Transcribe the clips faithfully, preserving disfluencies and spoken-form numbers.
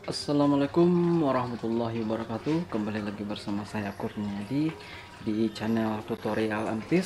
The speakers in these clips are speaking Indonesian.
Assalamualaikum warahmatullahi wabarakatuh. Kembali lagi bersama saya Kurniadi di channel tutorial Entis.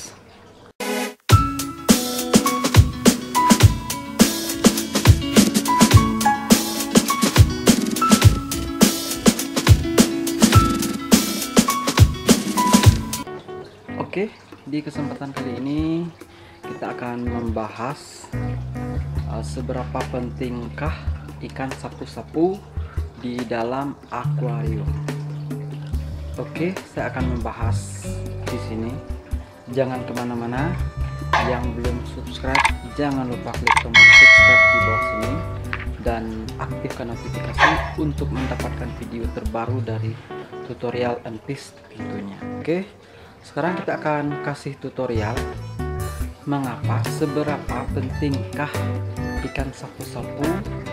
Oke, di kesempatan kali ini kita akan membahas uh, seberapa pentingkah ikan sapu-sapu di dalam akuarium. Oke, saya akan membahas di sini. Jangan kemana-mana. Yang belum subscribe, jangan lupa klik tombol subscribe di bawah sini dan aktifkan notifikasi untuk mendapatkan video terbaru dari tutorial Entis tentunya. Oke, sekarang kita akan kasih tutorial mengapa seberapa pentingkah ikan sapu-sapu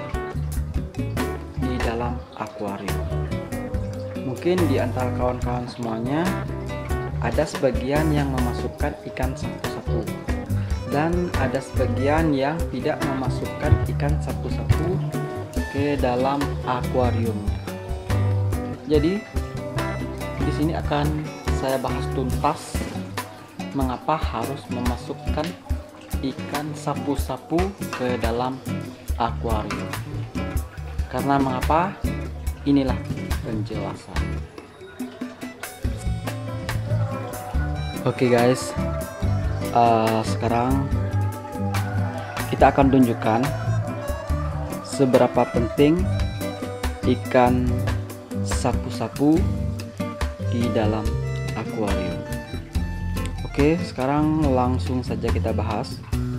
di dalam akuarium. Mungkin di antara kawan-kawan semuanya ada sebagian yang memasukkan ikan sapu-sapu dan ada sebagian yang tidak memasukkan ikan sapu-sapu ke dalam akuariumnya. Jadi di sini akan saya bahas tuntas mengapa harus memasukkan ikan sapu-sapu ke dalam akuarium. Karena mengapa? Inilah penjelasan. Oke guys, uh, sekarang kita akan tunjukkan seberapa penting ikan sapu-sapu di dalam akuarium. Oke, sekarang langsung saja kita bahas.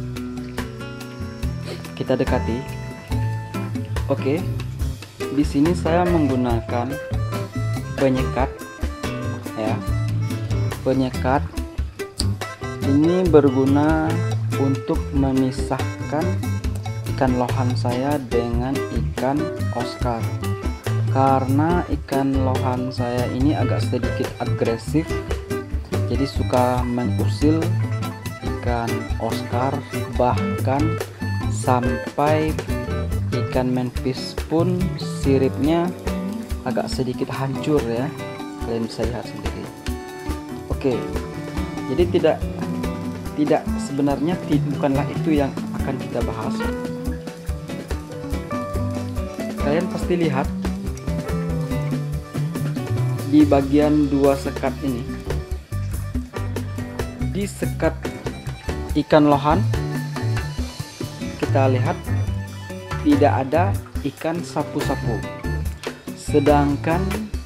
Kita dekati. Oke, di sini saya menggunakan penyekat, ya. Penyekat ini berguna untuk memisahkan ikan lohan saya dengan ikan Oscar. Karena ikan lohan saya ini agak sedikit agresif, jadi suka mengusil ikan Oscar, bahkan sampai ikan manfish pun siripnya agak sedikit hancur, ya. Kalian bisa lihat sendiri. Oke, jadi tidak tidak sebenarnya bukanlah itu yang akan kita bahas. Kalian pasti lihat di bagian dua sekat ini, di sekat ikan lohan kita lihat tidak ada ikan sapu-sapu, sedangkan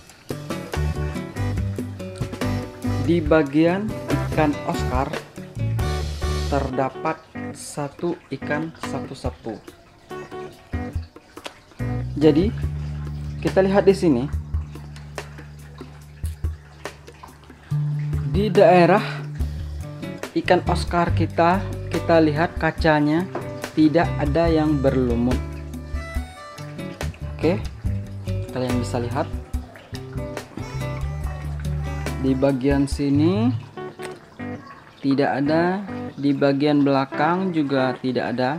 di bagian ikan Oscar terdapat satu ikan sapu-sapu. Jadi kita lihat di sini, di daerah ikan Oscar kita kita lihat kacanya tidak ada yang berlumut. Oke, kalian bisa lihat di bagian sini tidak ada, di bagian belakang juga tidak ada.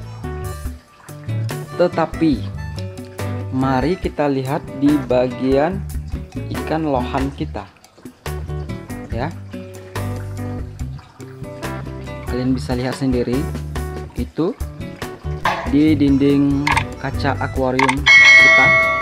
Tetapi mari kita lihat di bagian ikan lohan kita, ya. Kalian bisa lihat sendiri itu di dinding kaca akuarium kita,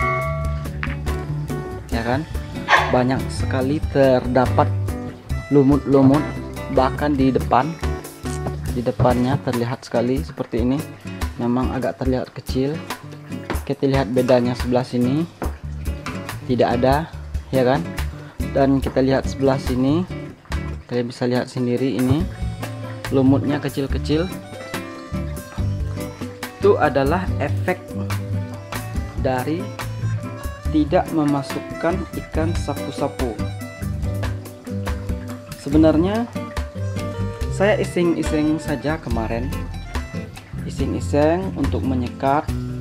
ya kan, banyak sekali terdapat lumut-lumut, bahkan di depan di depannya terlihat sekali seperti ini. Memang agak terlihat kecil. Kita lihat bedanya sebelah sini tidak ada, ya kan, dan kita lihat sebelah sini kalian bisa lihat sendiri, ini lumutnya kecil-kecil. Itu adalah efek dari tidak memasukkan ikan sapu-sapu. Sebenarnya saya iseng-iseng saja kemarin, iseng-iseng untuk menyekat,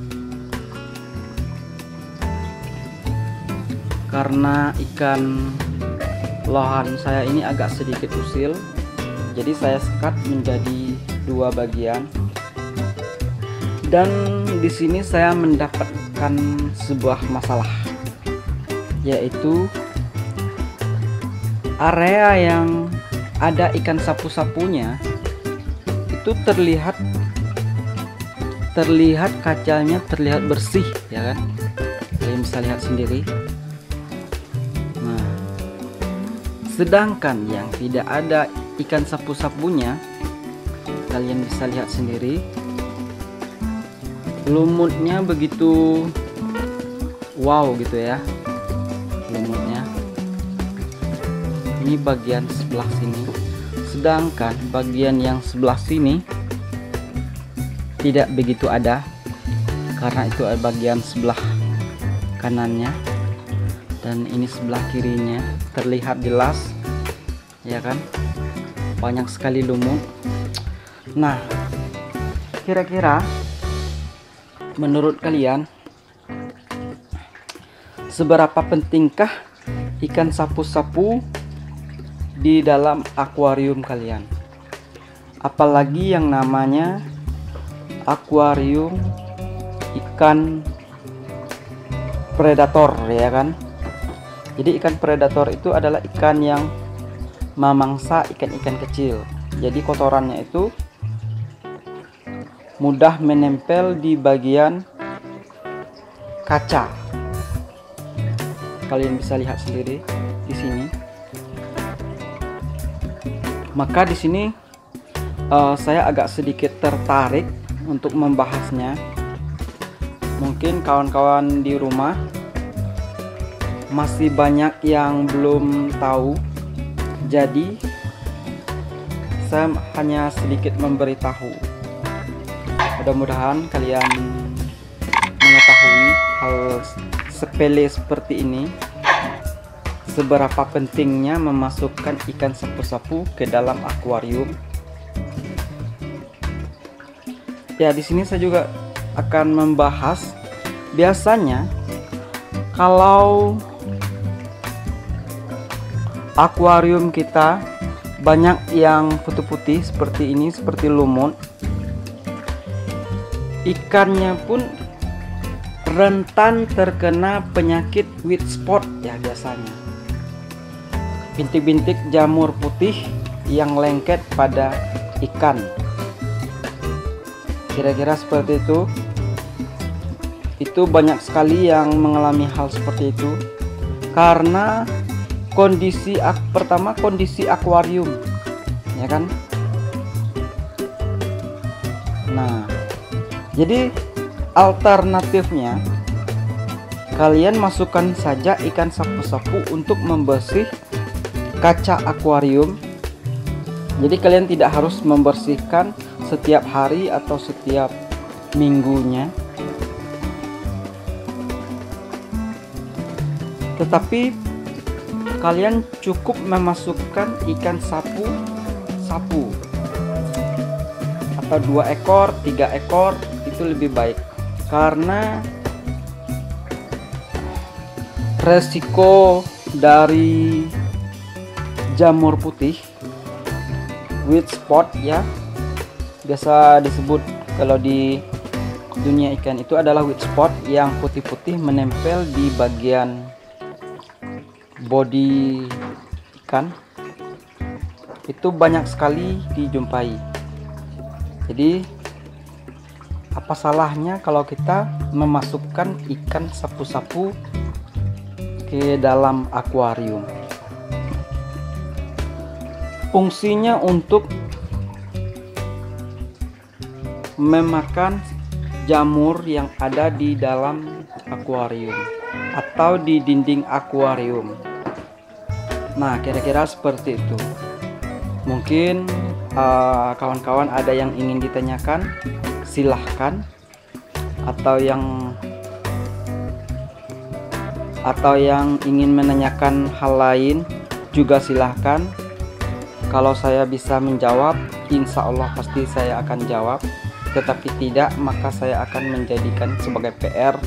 karena ikan lohan saya ini agak sedikit usil, jadi saya sekat menjadi dua bagian. Dan di sini saya mendapatkan akan sebuah masalah, yaitu area yang ada ikan sapu-sapunya itu terlihat terlihat kacanya terlihat bersih, ya kan? Kalian bisa lihat sendiri. Nah, sedangkan yang tidak ada ikan sapu-sapunya, kalian bisa lihat sendiri, lumutnya begitu wow gitu ya, lumutnya. Ini bagian sebelah sini, sedangkan bagian yang sebelah sini tidak begitu ada, karena itu ada bagian sebelah kanannya, dan ini sebelah kirinya terlihat jelas, ya kan, banyak sekali lumut. Nah, kira-kira menurut kalian seberapa pentingkah ikan sapu-sapu di dalam akuarium kalian? Apalagi yang namanya akuarium ikan predator, ya kan? Jadi ikan predator itu adalah ikan yang memangsa ikan-ikan kecil. Jadi kotorannya itu mudah menempel di bagian kaca. Kalian bisa lihat sendiri di sini. Maka di sini uh, saya agak sedikit tertarik untuk membahasnya. Mungkin kawan-kawan di rumah masih banyak yang belum tahu, jadi saya hanya sedikit memberitahu. Mudah-mudahan kalian mengetahui hal sepele seperti ini, seberapa pentingnya memasukkan ikan sapu-sapu ke dalam akuarium. Ya, di sini saya juga akan membahas, biasanya kalau akuarium kita banyak yang putih-putih seperti ini, seperti lumut, ikannya pun rentan terkena penyakit white spot ya biasanya. Bintik-bintik jamur putih yang lengket pada ikan. Kira-kira seperti itu. Itu banyak sekali yang mengalami hal seperti itu karena kondisi pertama kondisi akuarium, ya kan? Nah, jadi alternatifnya kalian masukkan saja ikan sapu-sapu untuk membersih kaca akuarium. Jadi kalian tidak harus membersihkan setiap hari atau setiap minggunya, tetapi kalian cukup memasukkan ikan sapu-sapu atau dua ekor, tiga ekor, itu lebih baik, karena resiko dari jamur putih white spot ya, biasa disebut kalau di dunia ikan itu adalah white spot, yang putih-putih menempel di bagian body ikan, itu banyak sekali dijumpai. Jadi apa salahnya kalau kita memasukkan ikan sapu-sapu ke dalam akuarium? Fungsinya untuk memakan jamur yang ada di dalam akuarium atau di dinding akuarium. Nah, kira-kira seperti itu. Mungkin kawan-kawan uh, ada yang ingin ditanyakan, silahkan. Atau yang atau yang ingin menanyakan hal lain juga silahkan. Kalau saya bisa menjawab, insya Allah pasti saya akan jawab. Tetapi tidak, maka saya akan menjadikan sebagai P R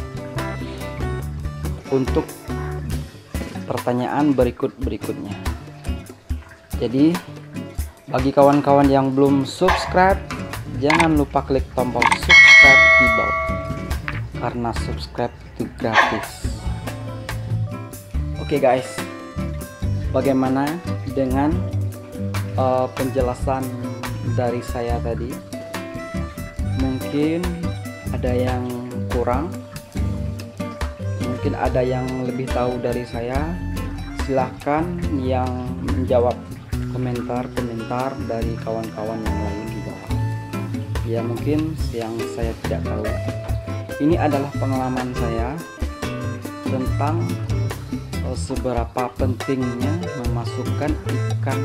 untuk pertanyaan berikut-berikutnya. Jadi bagi kawan-kawan yang belum subscribe, jangan lupa klik tombol subscribe di bawah, karena subscribe itu gratis. Oke guys, bagaimana dengan uh, penjelasan dari saya tadi? Mungkin ada yang kurang, mungkin ada yang lebih tahu dari saya. Silahkan yang menjawab komentar-komentar dari kawan-kawan yang lain di bawah. Ya mungkin yang saya tidak tahu. Ini adalah pengalaman saya tentang uh, seberapa pentingnya memasukkan ikan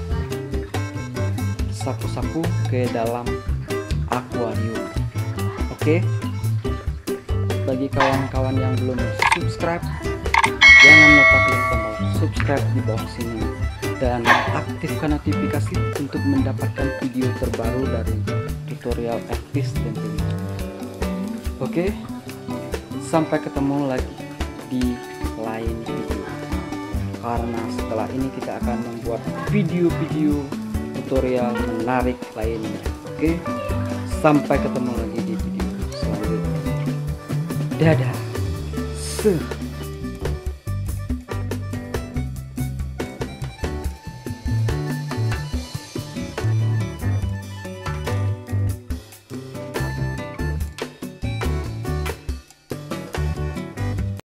sapu-sapu ke dalam akuarium. Oke, bagi kawan-kawan yang belum subscribe, jangan lupa klik tombol subscribe di bawah sini dan aktifkan notifikasi untuk mendapatkan video terbaru dari tutorial F-Fish tentunya. Oke, sampai ketemu lagi di lain video, karena setelah ini kita akan membuat video-video tutorial menarik lainnya. Oke, sampai ketemu lagi di video selanjutnya. Dadah. Se